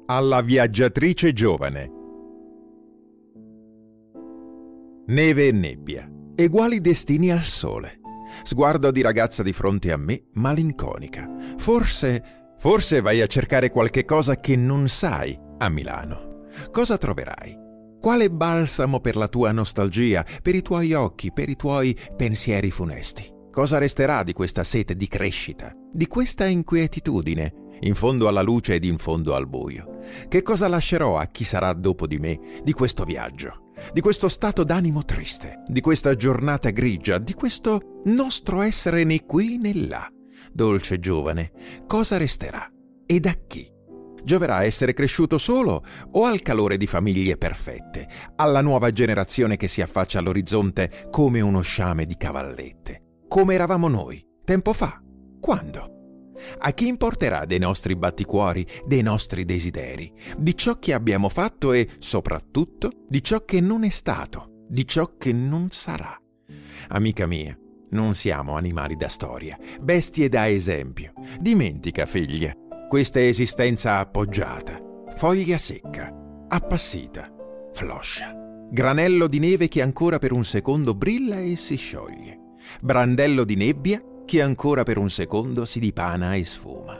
alla viaggiatrice giovane. Neve e nebbia, eguali destini al sole. Sguardo di ragazza di fronte a me, malinconica. Forse vai a cercare qualche cosa che non sai a Milano. Cosa troverai? Quale balsamo per la tua nostalgia, per i tuoi occhi, per i tuoi pensieri funesti? Cosa resterà di questa sete di crescita, di questa inquietudine, in fondo alla luce ed in fondo al buio? Che cosa lascerò a chi sarà dopo di me di questo viaggio, di questo stato d'animo triste, di questa giornata grigia, di questo nostro essere né qui né là? Dolce giovane, cosa resterà? E da chi? Gioverà essere cresciuto solo o al calore di famiglie perfette, alla nuova generazione che si affaccia all'orizzonte come uno sciame di cavallette? Come eravamo noi, tempo fa? Quando? A chi importerà dei nostri batticuori, dei nostri desideri, di ciò che abbiamo fatto e, soprattutto, di ciò che non è stato, di ciò che non sarà? Amica mia, non siamo animali da storia, bestie da esempio. Dimentica, figlia, questa esistenza appoggiata, foglia secca, appassita, floscia, granello di neve che ancora per un secondo brilla e si scioglie, brandello di nebbia che ancora per un secondo si dipana e sfuma.